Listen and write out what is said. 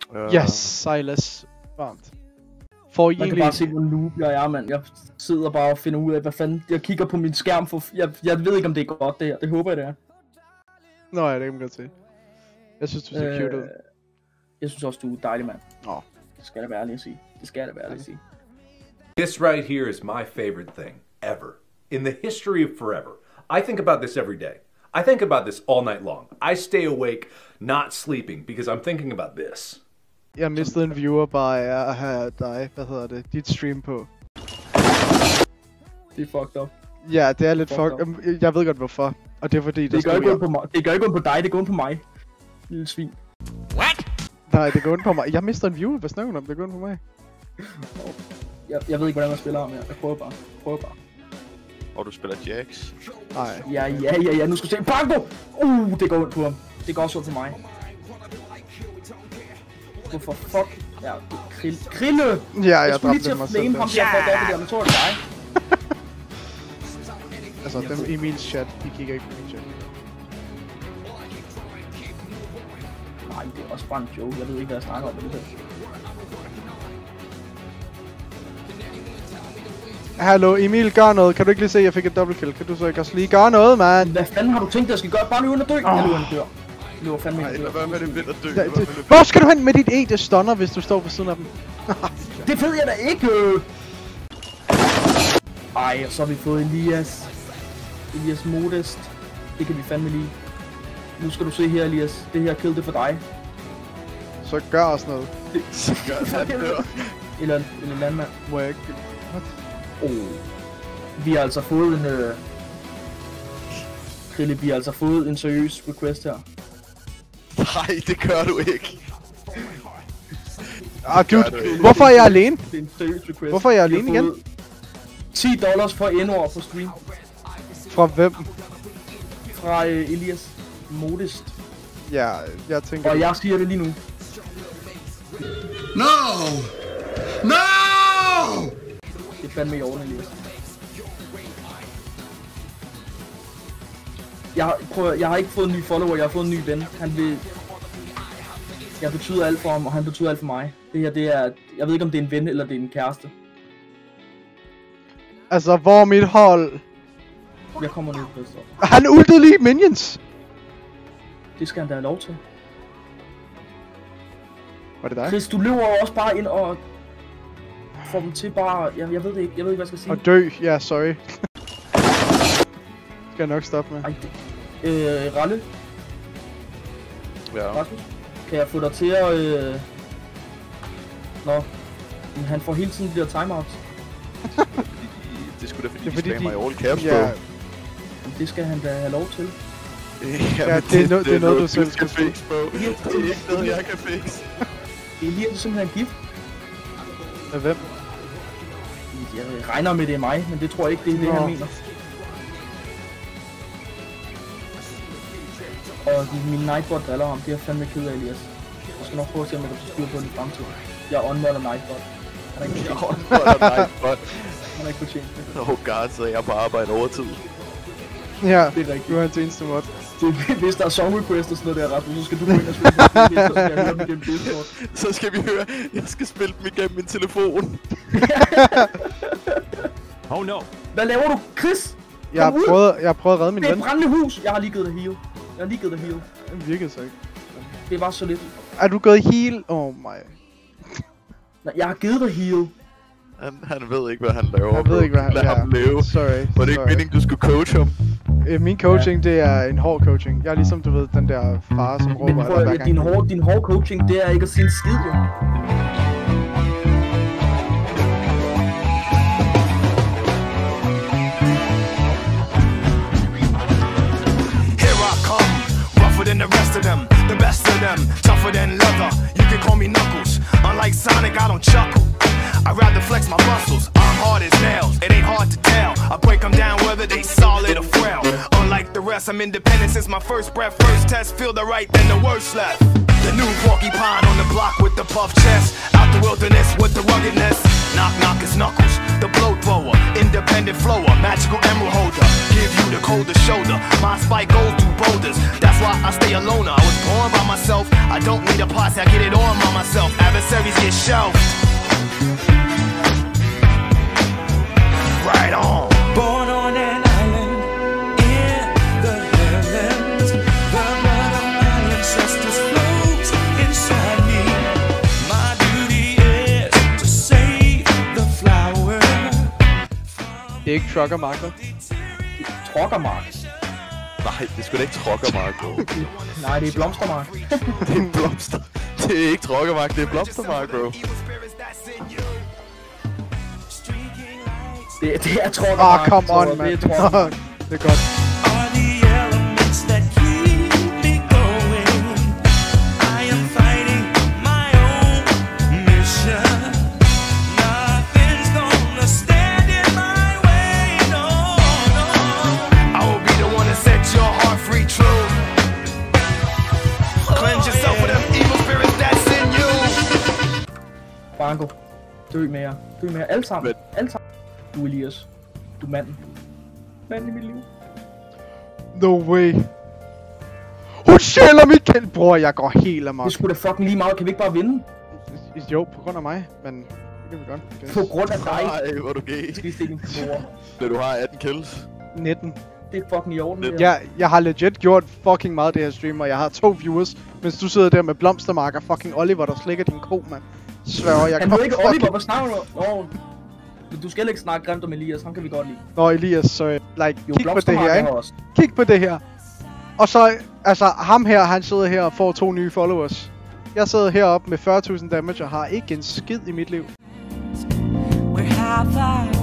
Yes, Silas. Varmt. Får I Man kan bare se, hvor noob jeg er, mand. Jeg sidder bare og finder ud af, hvad fanden... Jeg kigger på min skærm, for jeg ved ikke, om det er godt, det her. Det håber jeg, det er. Nå ja, det kan man godt se. Jeg synes, du ser cute ud. Jeg synes også, du er dejlig, mand. Nå. Det skal jeg være ærlig at sige. Det skal jeg være ærlig at sige. This right here is my favorite thing ever. In the history of forever. I think about this every day. I think about this all night long. I stay awake, not sleeping, because I'm thinking about this. Jeg mistede en viewer bare af at have dig, dit stream på. Det er fucked up. Ja, det er lidt fucked. Jeg ved godt hvorfor. Og det er fordi, det gør ikke ondt på mig. Det gør ikke ondt på dig, det går ondt på mig. Lille svin. What? Nej, det går ondt på mig. Jeg mister en viewer, hvad snakker du om? Det går ondt på mig. Jeg ved ikke, hvordan man spiller ham her. Jeg prøver bare. Og du spiller Jax? Nej. Ja. Nu skal du se. Bango! Det går ondt på ham. Det går også ondt på mig. Hvorfor fuck? Ja, Krille! Ja, jeg dræbte mig selv. Ham der for at der, men tror det dig. Altså, dem i min chat, de kigger ikke på min chat. Nej, det er også bare en joke. Jeg ved ikke, hvad jeg snakker om det her. Hallo, Emil, gør noget. Kan du ikke lige se, at jeg fik et double kill? Kan du så ikke også lige gøre noget, man? Hvad fanden har du tænkt, jeg skal gøre? Bare løbe under dø. Jeg løber under dør. Løber fandme ind. Nej, hvad med det vind at dø? Hvor skal du hen med dit E? Det stunner, hvis du står på siden af dem. Det ved jeg da ikke! Ej, og så har vi fået Elias Modest. Det kan vi fandme lige. Nu skal du se her, Elias. Det her kill det for dig. Så gør også noget. Så gør han dør. Eller en landmand. Må jeg ikke... Vi har altså fået en... Krille, vi har altså fået en seriøs request her. Nej, det gør du ikke. Dude, hvorfor er jeg alene? Det er en seriøs request. Hvorfor er jeg alene igen? $10 for N-ord på stream. Fra hvem? Fra Elias Modest. Ja, jeg tænker... Og jeg siger det lige nu. No! Det er fandme i orden, Elias. Jeg har ikke fået en ny follower, jeg har fået en ny ven. Jeg betyder alt for ham, og han betyder alt for mig. Det her, det er... Jeg ved ikke, om det er en ven, eller det er en kæreste. Altså, hvor er mit hold? Jeg kommer nu, Christoph. Han ultede lige minions! Det skal han da have lov til. Var det dig? Chris, du løber også bare ind og... får dem til bare... Jeg ved det ikke. Jeg ved ikke, hvad jeg skal sige. Og dø. Ja, sorry. Skal jeg nok stoppe med. Ej, Ralle? Ja. Rasmus? Kan jeg få dig til at... Nå. Men han får hele tiden de der timeouts. Det skulle da fordi de spammer i all caps, bro. Ja. Det skal han da have lov til. Ja, det er noget, du selv skal fikse, bro. Det er ikke noget, jeg kan fikse. Elias er simpelthen gift. Med hvem? Jeg regner med, det er mig, men det tror jeg ikke, det er det, han mener. Og min Nightbot driller ham, det er jeg fandme ked af, Elias. Jeg skal nok prøve at se, om jeg kan få styr på det i fremtiden. Jeg er unmodder Nightbot. Han er ikke fortjent. Jeg er unmodder Nightbot. Han er ikke fortjent det. Oh god, så jeg på arbejde overtid. Ja, det er rigtigt. Du er hans eneste mod. Hvis der er song request og sådan noget der, Rasmus, så skal du gå ind og spille på det, så skal jeg høre dem igennem Discord. Så skal vi høre, jeg skal spille dem igennem min telefon. Oh no. Hvad laver du, Chris? Jeg har prøvet at redde min ven. Det er et brændende hus. Jeg har lige givet dig heal. Det virkede så ikke. Det var så lidt. Er du gået heal? Oh my. Nej, jeg har givet dig heal. Han ved ikke, hvad han laver. Jeg ved ikke, hvad han lader ham leve. Sorry. Var det ikke meningen, du skulle coach ham? Min coaching, det er en hård coaching. Jeg er ligesom, du ved, den der far, som råber hver gang. Din hård coaching, det er ikke at sige en skid, jo. Than the rest of them, the best of them, tougher than leather. You can call me Knuckles. Unlike Sonic, I don't chuckle. I'd rather flex my muscles. I'm hard as nails. It ain't hard to tell. I break them down whether they solid or frail. Unlike the rest, I'm independent since my first breath. First test, feel the right, then the worst left. The new porcupine on the block with the puff chest. Out the wilderness with the ruggedness. Knock, knock, it's Knuckles, the blow thrower. Independent flower, magical emerald holder. Give you the coldest shoulder. My spike goes through boulders. That's why I stay alone. I was born by myself. I don't need a posse, I get it on by myself, adversaries get shelved. Right on. Born on an island in the heavens, the blood of my ancestors flows inside me. My duty is to save the flower. Det er ikke truckermark, vel? Trokkermark. Nej, det er sgu da ikke trokkermark, bro. Nej, det er blomstermark. Det er blomster. Det er ikke trokkermark, det er blomstermark, bro. Det er trokkermark. Come on, det man. er trokkermark. Det er godt. Are the elements that keep me going. I am fighting my own mission. Nothing's gonna stand in my way, no, no. I will be the one to set your heart free, true. Cleanse yourself of them evil spirits that's in you. Franco, dø med jer. Dø med jer. Alle sammen. Men- Alle sammen. Du Elias. Du er manden. Manden i mit liv. No way. Hun sjæler Michael, bror. Jeg går helt amok. Det skulle da fucking lige meget. Kan vi ikke bare vinde? Jo, på grund af mig, men det kan vi godt. Okay. På grund af dig. Nej, hvor er du gay. Skal I stikke en bror. Men du har 18 kills. 19. Det er fucking i orden. det her. Jeg har legit gjort fucking meget det her stream, og jeg har 2 viewers, mens du sidder der med blomstermarker fucking Oliver, der slikker din ko, mand. Sværger, jeg Han kan ved ikke fucking... Oliver, hvad snakker du om? Du skal ikke snakke grimt om Elias, ham kan vi godt lide. Nå, Elias, så like, Jo, kig på det her, blomstermark ikke? er også. Kig på det her. Og så, altså, ham her, han sidder her og får 2 nye followers. Jeg sidder heroppe med 40.000 damage og har ikke en skid i mit liv. We have that